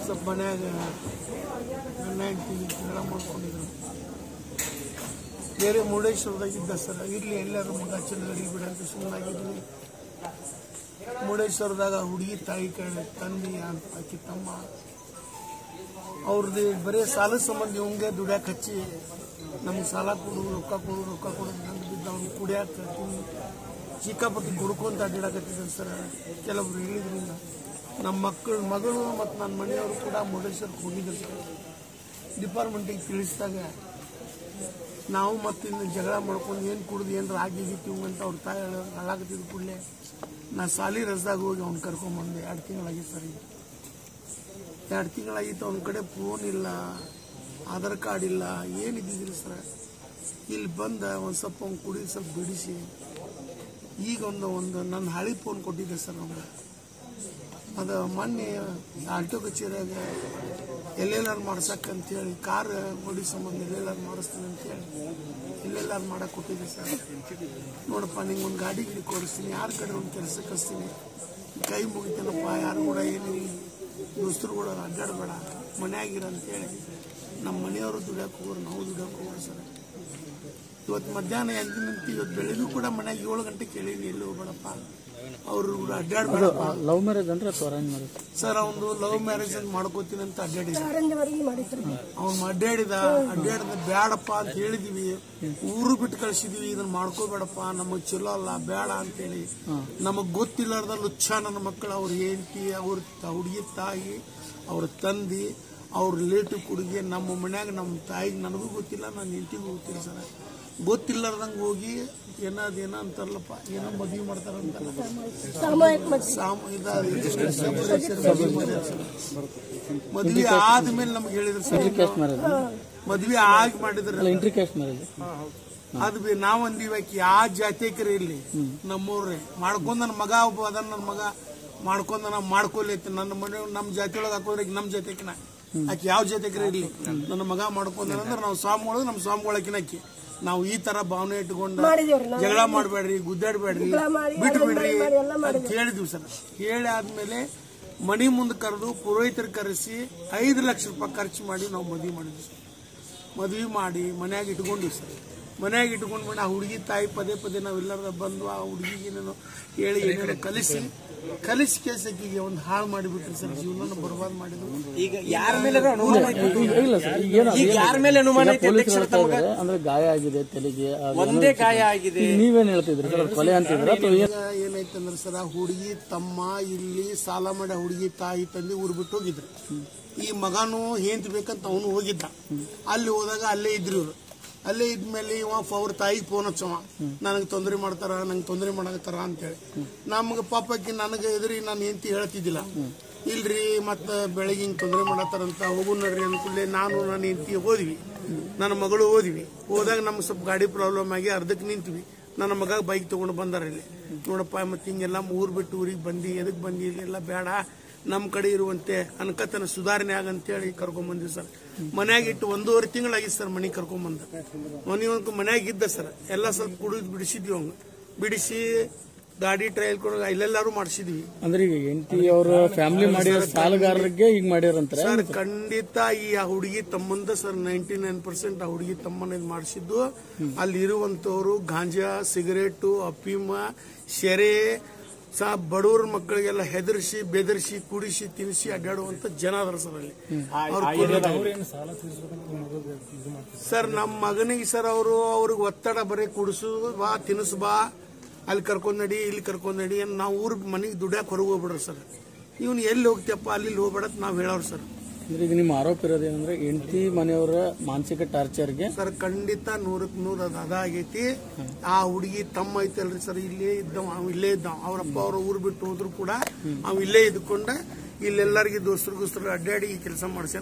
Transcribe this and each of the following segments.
ಸ್ವಲ್ಪ ಮನ್ಯಾಗ ನನ್ನ ಹೆಂಡತಿ ಜಗಳ ಮಾಡ್ಕೊಂಡಿದ್ರು. ಬೇರೆ ಮುರುಡೇಶ್ವರದಾಗಿದ್ದ ಸರ್. ಇಲ್ಲಿ ಎಲ್ಲರೂ ಮಗ ಚಂದ್ರಡಿ ಬಿಡಂತ ಸುಮ್ಮನಾಗಿದ್ವಿ. ಮುರುಡೇಶ್ವರದಾಗ ಹುಡುಗಿ ತಾಯಿ ಕಡೆ ತಂದಿ ಆಕಿ ತಮ್ಮ ಅವ್ರದ್ದು ಬರೀ ಸಾಲದ ಸಂಬಂಧ ಇವಂಗೆ ದುಡ್ಯಾಕ ಹಚ್ಚಿ ನಮ್ಗೆ ಸಾಲ ಕೊಡು ರೊಕ್ಕ ಕೊಡು ನಂದು ಬಿದ್ದು ಅವ್ನು ಕುಡಿಯಾಕ ಚಿಕ್ಕಾಪಟ್ಟಿ ಕುಡ್ಕೊಂತ ಅಡ್ಡಾಡಕತ್ತಿದ್ರು ಸರ್. ಕೆಲವರು ಹೇಳಿದ್ರಿಂದ ನಮ್ಮ ಮಗಳು ಮತ್ತು ನನ್ನ ಮನೆಯವರು ಕೂಡ ಮುರುಡೇಶ್ವರಕ್ಕೆ ಹೋಗಿದ್ರು ಸರ್. ಡಿಪಾರ್ಟ್ಮೆಂಟಿಗೆ ತಿಳಿಸಿದಾಗ ನಾವು ಮತ್ತೆ ಇನ್ನು ಜಗಳ ಮಾಡ್ಕೊಂಡು ಏನು ಕುಡ್ದು ಏನಾರು ಆಗಿದ್ದಿತ್ತು ಅಂತ ಅವ್ರ ತಾಯಿ ಹಾಳಾಗತ್ತಿದ್ದ ಕೂಡಲೇ ನಾ ಸಾಲಿ ರಜದಾಗ ಹೋಗಿ ಅವ್ನು ಕರ್ಕೊಂಬಂದೆ. 2 ತಿಂಗಳಾಗಿತ್ತು ಸರ್. ಈಗ 2 ತಿಂಗಳಾಗಿತ್ತು. ಅವನ ಕಡೆ ಫೋನ್ ಇಲ್ಲ, ಆಧಾರ್ ಕಾರ್ಡ್ ಇಲ್ಲ, ಏನಿದ್ದಿದ್ದಿಲ್ಲ ಸರ್. ಇಲ್ಲಿ ಬಂದ ಒಂದು ಸ್ವಲ್ಪ ಅವ್ನು ಕುಡಿ ಸ್ವಲ್ಪ ಬಿಡಿಸಿ ಈಗ ಒಂದು ನನ್ನ ಹಳಿ ಫೋನ್ ಕೊಟ್ಟಿದ್ದೆ ಸರ್. ನಮ್ಗೆ ಅದು ಮೊನ್ನೆ ಆಲ್ಟೋ ಕಚೇರಿಯಾಗ ಎಲ್ಲೆಲ್ಲಾರು ಮಾಡ್ಸಕ್ಕಂತೇಳಿ ಕಾರ್ ಗೋಡಿ ಸಂಬಂಧ ಎಲ್ಲೆಲ್ಲಾರು ಮಾಡಿಸ್ತೀನಿ ಅಂತೇಳಿ ಎಲ್ಲೆಲ್ಲಾರು ಮಾಡಕ್ಕೆ ಕೊಟ್ಟಿದ್ದೆ ಸರ್. ನೋಡಪ್ಪ ನಿಂಗೆ ಒಂದು ಗಾಡಿ ಕೊಡಿಸ್ತೀನಿ, ಯಾರ ಕಡೆ ಒಂದು ಕೆಲಸಕ್ಕೆ ಕಳಿಸ್ತೀನಿ, ಕೈ ಮುಗಿತೇನಪ್ಪ, ಯಾರು ಕೂಡ ಏನಿಲ್ಲ, ದೋಸ್ತರು ಕೂಡ ಅಡ್ಡಾಡಬೇಡ, ಮನೆಯಾಗಿರ ಅಂತೇಳಿ ನಮ್ಮ ಮನೆಯವರು ದುಡಿಯೋಕೆ ಹೋಗೋರು, ನಾವು ದುಡಿಯೋಕೆ ಹೋಗೋರು ಸರ್. ಇವತ್ತು ಮಧ್ಯಾಹ್ನ 8 ನಿಂತು ಇವತ್ತು ಬೆಳಿಗ್ಗೆ ಕೂಡ ಮನೆಯಾಗ 7 ಗಂಟೆ ಕೇಳೀನಿ, ಎಲ್ಲಿ ಹೋಗ್ಬೇಡಪ್ಪ, ಅವರು ಅಡ್ಡಾಡ್ಬೇಡ. ಲವ್ ಮ್ಯಾರೇಜ್ ಅಂದ್ರೆ ಅರೇಂಜ್ ಮ್ಯಾರೇಜ್ ಸರ್? ಅವನು ಲವ್ ಮ್ಯಾರೇಜ್ ಅಂತ ಮಾಡ್ಕೋತೀನಿ ಅಂತ ಅಡ್ಡಾಡಿದ. ಅವ್ನು ಅಡ್ಡಾಡಿದ ಬ್ಯಾಡಪ್ಪ ಅಂತ ಹೇಳಿದೀವಿ, ಊರು ಬಿಟ್ಟು ಕಳಿಸಿದೀವಿ, ಇದನ್ನ ಮಾಡ್ಕೋಬೇಡಪ್ಪ, ನಮಗ್ ಚಲೋ ಅಲ್ಲ, ಬೇಡ ಅಂತೇಳಿ. ನಮಗ್ ಗೊತ್ತಿಲ್ಲಾರ್ದ ಲುಚ್ಚ ನನ್ನ ಮಕ್ಕಳು, ಅವ್ರ ಹೆಂಡತಿ, ಅವ್ರ ಹುಡುಗಿ ತಾಯಿ, ಅವ್ರ ತಂದಿ, ಅವ್ರ ರಿಲೇಟಿವ್ ಹುಡುಗಿ, ನಮ್ಮ ಮನ್ಯಾಗ ನಮ್ಮ ತಾಯಿಗೆ ನನಗೂ ಗೊತ್ತಿಲ್ಲ, ನನ್ನ ಹೆಂಡತಿಗೂ ಗೊತ್ತಿಲ್ಲ ಸರ್. ಗೊತ್ತಿಲ್ಲಾರ್ದಂಗೆ ಹೋಗಿ ಏನೋ ಅಂತಾರಲ್ಲಪ್ಪ, ಏನೋ ಮದುವೆ ಮಾಡ್ತಾರಂತಲ್ಲ, ಮದುವೆ ಆದ್ಮೇಲೆ ನಮ್ಗೆ ಹೇಳಿದ್ರು ಸರ್. ಮದುವೆ ಆಗಿ ಮಾಡಿದ್ರೆ ಅದು ನಾವ್ ಅಂದಿವಾಕಿ ಯಾವ ಜಾತಿಕರ ಇಲ್ಲಿ ನಮ್ಮೂರ್ರೆ ಮಾಡ್ಕೊಂಡ್ ನನ್ನ ಮಗ ಒಬ್ಬ ಅದ, ನನ್ನ ಮಗ ಮಾಡ್ಕೊಂಡ ನಾವು ಮಾಡ್ಕೊಲೈತಿ, ನನ್ನ ಮನೆ ನಮ್ಮ ಜಾತಿ ಒಳಗೆ ಹಾಕೋದ್ರೆ ನಮ್ಮ ಜಾತಿಕಿನ ಆಕಿ ಯಾವ ಜಾತಿಕರ ಇರ್ಲಿ, ನನ್ನ ಮಗ ಮಾಡ್ಕೊಂಡ್ರೆ ನಾವು ಸ್ವಾಮಿಗಳು, ನಮ್ಮ ಸ್ವಾಮಿಗಳಕಿನ ಆಕಿ ನಾವು ಈ ತರ ಭಾವನೆ ಇಟ್ಕೊಂಡು ಜಗಳ ಮಾಡಬೇಡ್ರಿ, ಗುದ್ದಾಡ್ಬೇಡ್ರಿ, ಬಿಟ್ಟು ಬಿಡ್ರಿ ಅಂತ ಹೇಳಿದ್ವಿ ಸರ್. ಹೇಳಿ ಆದ್ಮೇಲೆ ಮನಿ ಮುಂದೆ ಕರೆದು ಪುರೋಹಿತರು ಕರೆಸಿ 5 ಲಕ್ಷ ರೂಪಾಯಿ ಖರ್ಚು ಮಾಡಿ ನಾವು ಮದುವೆ ಮಾಡಿದ್ವಿ ಸರ್. ಮದುವೆ ಮಾಡಿ ಮನ್ಯಾಗ ಇಟ್ಕೊಂಡಿವಿ ಸರ್. ಮನ್ಯಾಗ ಇಟ್ಕೊಂಡ್ಬಿಟ್ಟು ಆ ಹುಡುಗಿ ತಾಯಿ ಪದೇ ನಾವೆಲ್ಲರ ಬಂದು ಆ ಹುಡುಗಿಗೇನೇನೋ ಹೇಳಿ ಏನೇನೋ ಕಲಿಸಿ ಕೇಸಕ್ಕಿಗೆ ಒಂದು ಹಾಳು ಮಾಡಿಬಿಟ್ರಿ ಸರ್. ಜೀವನ ಬರ್ಬಾದ್ ಮಾಡಿದ್ರು. ಈಗ ಯಾರ ಮೇಲೆ ಅನುಮಾನ ಅಂದ್ರೆ ಗಾಯ ಆಗಿದೆ, ತಲೆಗೆ ಒಂದೇ ಗಾಯ ಆಗಿದೆ. ನೀವೇನ್ ಹೇಳ್ತಿದ್ರಿ ಸರ್? ಕೊಲೆ ಅಂತಿದ್ರ ಏನಾಯ್ತಂದ್ರೆ ಸರ್, ಆ ಹುಡುಗಿ ತಮ್ಮ ಇಲ್ಲಿ ಸಾಲ ಮಾಡಿ ಆ ಹುಡುಗಿ ತಾಯಿ ತಂದೆ ಊರ್ ಬಿಟ್ಟು ಹೋಗಿದ್ರು. ಈ ಮಗನು ಏಂತ ಬೇಕಂತ ಅವನು ಹೋಗಿದ್ದ. ಅಲ್ಲಿ ಹೋದಾಗ ಅಲ್ಲೇ ಇದ್ರು ಇವ್ರು. ಅಲ್ಲೇ ಇದ್ಮೇಲೆ ಅವ್ರ ತಾಯಿಗೆ ಫೋನ್ ಹಚ್ಚವ, ನನಗೆ ತೊಂದರೆ ಮಾಡ್ತಾರ, ನಂಗೆ ತೊಂದರೆ ಮಾಡಕತ್ತಾರ ಅಂತೇಳಿ. ನಮ್ಗೆ ಪಾಪಕ್ಕೆ ನನಗೆ ಎದುರಿ ನಾನು ಹೆಂಡತಿ ಹೇಳ್ತಿದ್ದಿಲ್ಲ, ಇಲ್ರಿ ಮತ್ತ ಬೆಳಗ್ಗೆ ಹಿಂಗೆ ತೊಂದರೆ ಮಾಡತ್ತಾರಂತ, ಹೋಗು ನಡ್ರಿ ಅನ್ಕೂಡ್ಲೆ ನಾನು ನನ್ನ ಹೆಂಡತಿ ಹೋದ್ವಿ, ನನ್ನ ಮಗಳು ಹೋದ್ವಿ. ಹೋದಾಗ ನಮ್ಗೆ ಸ್ವಲ್ಪ ಗಾಡಿ ಪ್ರಾಬ್ಲಮ್ ಆಗಿ ಅರ್ಧಕ್ಕೆ ನಿಂತ್ವಿ. ನನ್ನ ಮಗ ಬೈಕ್ ತಗೊಂಡು ಬಂದಾರ ಇಲ್ಲಿ. ನೋಡಪ್ಪ ಮತ್ತೆ ಹಿಂಗೆಲ್ಲ ಊರ್ ಬಿಟ್ಟು ಊರಿಗೆ ಬಂದು ಎದಕ್ ಬಂದಿ, ಇಲ್ಲೆಲ್ಲ ಬೇಡ, ನಮ್ಮ ಕಡೆ ಇರುವಂತೆ ಅನ್ಕತನ ಸುಧಾರಣೆ ಆಗಂತೇಳಿ ಕರ್ಕೊಂಡ್ಬಂದ್ವಿ ಸರ್. ಮನ್ಯಾಗ ಇಟ್ಟು 1.5 ತಿಂಗಳಾಗಿತ್ತು ಸರ್ ಮನೆಗೆ ಕರ್ಕೊಂಡ್ಬಂದ. ಮನ್ಯಾಗ ಇದ್ದ ಸರ್. ಎಲ್ಲ ಸ್ವಲ್ಪ ಕುಡಿದು ಬಿಡಿಸಿದ್ವಿ, ಅವಂಗ ಬಿಡಿಸಿ ಗಾಡಿ ಟ್ರಯಲ್ ಕೊಡ ಇಲ್ಲೆಲ್ಲಾರು ಮಾಡಿಸಿದ್ವಿ. ಅಂದ್ರೆ ಈಗ ಹೆಂಡತಿ ಅವ್ರ ಫ್ಯಾಮಿಲಿ ಮಾಡಿರೋ ಸಾಲಗಾರರಿಗೆ ಈಗ ಮಾಡ್ಯಾರಂತ ಸರ್. ಖಂಡಿತ ಈ ಆ ಹುಡುಗಿ ತಮ್ಮಂದ ಸರ್ 99% ಆ ಹುಡುಗಿ ತಮ್ಮನ ಮಾಡಿಸಿದ್ದು. ಅಲ್ಲಿ ಇರುವಂತವ್ರು ಗಾಂಜಾ, ಸಿಗರೇಟು, ಅಫೀಮ, ಶೆರೆ, ಬಡವ್ರ ಮಕ್ಕಳಿಗೆಲ್ಲ ಹೆದರ್ಸಿ ಬೆದರ್ಸಿ ಕುಡಿಸಿ ತಿನ್ನಿಸಿ ಅಡ್ಡಾಡುವಂತ ಜನ ಅದರ ಸರ್ ಅಲ್ಲಿ. ಸರ್ ನಮ್ಮ ಮಗನಿಗೆ ಸರ್ ಅವ್ರಿಗೆ ಒತ್ತಡ ಬರೀ ಕುಡಿಸು ಬಾ, ತಿನ್ನಿಸು ಬಾ, ಅಲ್ಲಿ ಕರ್ಕೊಂಡ್ ನಡಿ, ಇಲ್ಲಿ ಕರ್ಕೊಂಡ್ ನಡಿ, ನಾವು ಊರ್ ಮನೆಗೆ ದುಡ್ಯಾಕ ಹೊರಗೆ ಹೋಗ್ಬಿಡ್ರಿ ಸರ್. ಇವ್ನು ಎಲ್ಲಿ ಹೋಗ್ತಿಯಪ್ಪ ಅಲ್ಲಿ ಹೋಗ್ಬೇಡ ನಾವ್ ಹೇಳೋರು ಸರ್. ಈಗ ನಿಮ್ಮ ಆರೋಪ ಇರೋದೇನಂದ್ರೆ ಹೆಂಡತಿ ಮನೆಯವರ ಮಾನಸಿಕ ಟಾರ್ಚರ್ಗೆ ಸರ್ ಖಂಡಿತ 100ಕ್ಕೆ 100 ಅದಾಗೈತಿ. ಆ ಹುಡುಗಿ ತಮ್ಮ ಐತಲ್ರಿ ಸರ್, ಇಲ್ಲೇ ಇಲ್ಲೇ ಇದ್ದಾವ. ಅವರಪ್ಪ ಅವ್ರ ಊರ್ ಬಿಟ್ಟು ಹೋದ್ರು ಕೂಡ ಅವ್ ಇಲ್ಲೇ ಇದ್ಕೊಂಡ ಇಲ್ಲೆಲ್ಲರಿಗೆ ದೋಸ್ತರು ಅಡ್ಡಾಡಿ ಈ ಕೆಲಸ ಮಾಡ್ಸ್ಯಾನ.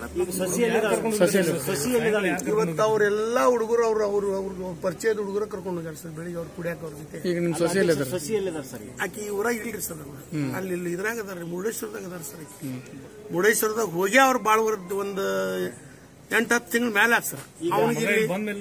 ಇವತ್ತು ಅವರೆಲ್ಲಾ ಹುಡುಗರು ಅವ್ರ ಪರಿಚಯದ ಹುಡುಗರು ಕರ್ಕೊಂಡು ಹೋಗ್ಯಾರ ಸರ್. ಬೆಳಿಗ್ಗೆ ಅವ್ರು ಕುಡಿಯಾಕ ಅವ್ರ ಜೊತೆ. ಆಕಿ ಊರಾಗ ಇಲ್ರಿ ಸರ್, ಅಲ್ಲಿ ಇದ್ರಾಗ ಅದಾರ, ಮುರುಡೇಶ್ವರದಾಗ ಅದಾರ ಸರ್. ಮುರುಡೇಶ್ವರದಾಗ ಹೋಗಿ ಅವ್ರು ಬಾಳ ಒಂದು 8-10 ತಿಂಗಳ ಮೇಲೆ ಆತ್ ಸರ್.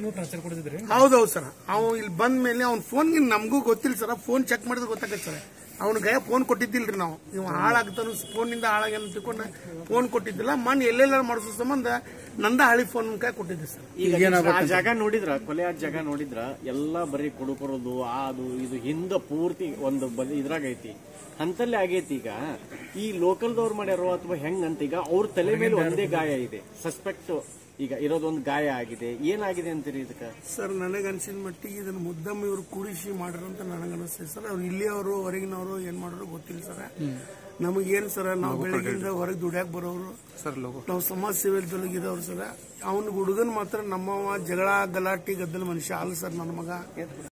ಹೌದೌದು ಸರ್. ಅವ್ ಇಲ್ಲಿ ಬಂದ ಮೇಲೆ ಅವ್ನ ಫೋನ್ ನಮಗೂ ಗೊತ್ತಿಲ್ಲ ಸರ್. ಫೋನ್ ಚೆಕ್ ಮಾಡಿದ್ರೆ ಗೊತ್ತಾಗತ್ತೆ ಸರ್. ಅವನ ಗಯ ಫೋನ್ ಕೊಟ್ಟಿದ್ದಿಲ್ರಿ ನಾವು ಇವ್ ಹಾಳಾಗ್ತಾನು ಫೋನಿಂದ ಹಾಳಾಗಿ ಅಂತ ತಿಳ್ಕೊಂಡು ಫೋನ್ ಕೊಟ್ಟಿದ್ದಿಲ್ಲ ಮನ್ ಎಲ್ಲೆಲ್ಲ ಮಾಡಿಸೋ ಸಂಬಂಧ ನಂದ ಹಳಿ ಫೋನ್ ಕೈ ಕೊಟ್ಟಿದ್ದೆ ಸರ್. ಈಗ ಆ ಜಾಗ ನೋಡಿದ್ರ ಕೊಲೆ ಆದ ಜಾಗ ನೋಡಿದ್ರ ಎಲ್ಲಾ ಬರೀ ಕುಡುಕರೋದು ಅದು ಇದು ಹಿಂದ ಪೂರ್ತಿ ಒಂದು ಇದ್ರಾಗ ಐತಿ ಅಂತಲ್ಲೇ ಆಗೈತಿ. ಈಗ ಈ ಲೋಕಲ್ದವ್ರು ಮಾಡ್ಯಾರೋ ಅಥವಾ ಹೆಂಗಂತ ಈಗ ಅವ್ರ ತಲೆ ಮೇಲೆ ಒಂದೇ ಗಾಯ ಇದೆ, ಸಸ್ಪೆಕ್ಟ್ ಈಗ ಇರೋದೊಂದು ಗಾಯ ಆಗಿದೆ. ಏನಾಗಿದೆ ಅಂತೀರಿ ಇದಕ್ಕೆ? ಸರ್ ನನಗೆ ಅನ್ಸಿದ ಮಟ್ಟಿಗೆ ಇದನ್ನ ಮುದ್ದಮ್ ಇವ್ರು ಕೂಡಿಸಿ ಮಾಡ್ರು ಅಂತ ನನಗನ್ನಿಸ್ತದೆ ಸರ್. ಅವ್ರು ಇಲ್ಲಿಯವರು ಹೊರಗಿನವರು ಏನ್ ಮಾಡೋರು ಗೊತ್ತಿಲ್ಲ ಸರ್. ನಮಗೇನು ಸರ್, ನಾವು ಬೆಳಗ್ಗಿಂದ ಹೊರಗೆ ದುಡ್ಯಾಕ್ ಬರೋರು ಸರ್, ನಾವು ಸಮಾಜ ಸೇವೆದೊಳಗಿದವ್ರು ಸರ್. ಅವ್ನ ಹುಡುಗನ್ ಮಾತ್ರ ನಮ್ಮವ ಜಗಳ ಗಲಾಟಿ ಗದ್ದಲ ಮನುಷ್ಯ ಅಲ್ಲ ಸರ್ ನನ್ನ ಮಗ.